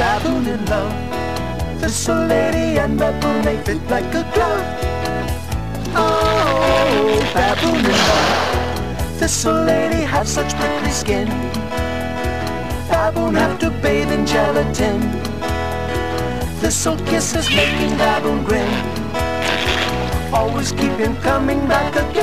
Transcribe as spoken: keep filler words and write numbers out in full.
Baboon in love. Thistle lady and Baboon, they fit like a glove. Oh, Baboon in love. Thistle lady have such prickly skin. Baboon have to bathe in gelatin. Thistle kisses making Baboon grin. Always keep him coming back again.